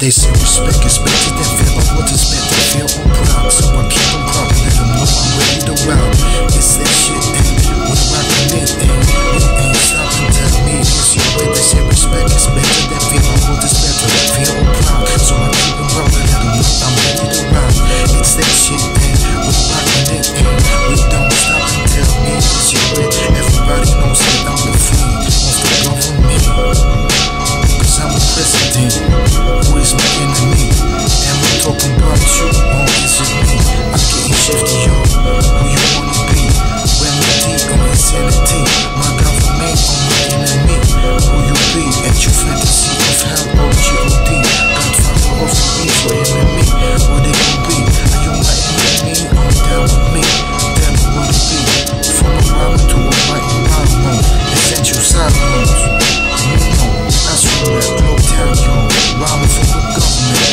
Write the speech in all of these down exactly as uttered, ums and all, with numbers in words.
They say respect is better than fear, but what is meant to feel on proud? So I keep them proud, let them know I'm ready to round. It's that shit, and we're rocking it, and we ain't stopping. Tell me it's your way. They say respect is better than fear, but what is meant to feel on proud? So I keep them proud, let them know I'm ready to round. It's that shit, and we're rocking it, and we don't stop and tell me it's your way. Everybody knows that I'm the friend of the government, cause I'm the president. Who is my enemy? Am I talking about you, or is it me? I'm getting shifty, yo. Who you wanna be? Remedy or insanity? My government or my enemy? Who you be? At your fantasy of hell or G O D? Godfather of the beat for him and me. What it gon' be? Are you my enemy or down with me? Tell me what it be. From a rhyme to a mighty rhyme mode. Essential side modes. You know, that's what that blow down, yo. Rhyming for the government,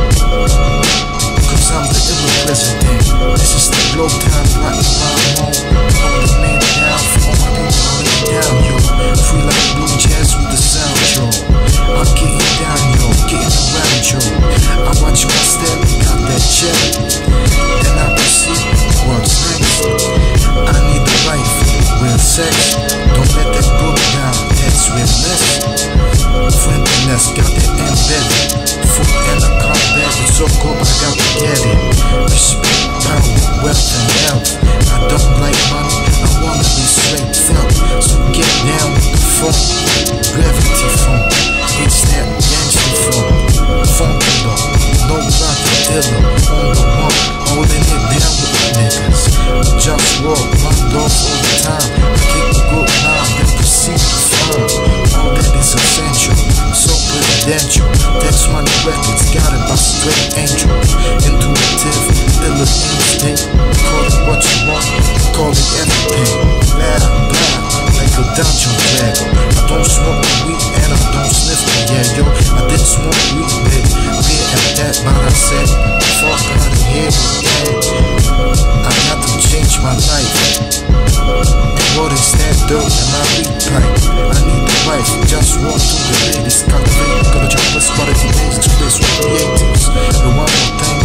cause I'm the illa president. This is the globe time, black rhyme mode. Hold the man down for all my people holding down, yo. Free like blue jazz with the sound, yo. I'm getting down, yo, getting around, yo. I watch my step, got that check, then I proceed, what's next? I need a life, real sex. Don't let that book down, that's realness. Friendliness, got that embedded. Foot and a combat, it's so cool, but I got to get it. Respect, power, wealth, and health. I don't like money, I wanna be straight felt. So get down with the funk, gravity funk. It's that gangster funk. Funkula, no brotha dealer, on the one, holding it down with the niggas. JustWar, OneLove all the time. I keep a good mind, then proceed to farm. All that is essential, so presidential. Text money records, got it by straight angel. Intuitive, illa instinct. Call it what you want, call it everything. Blah, blah, like a dungeon dragger. I don't smoke weed and I don't sniff it, yeah, yo. I didn't smoke weed, bit, beer at that, but I said, fuck out of here with that. I got to change my life. What is that dirt in my weed pipe? I need a wife, just walk through the ladies, cultivate, got a job, let's quality basics, place with creatives. And one more thing,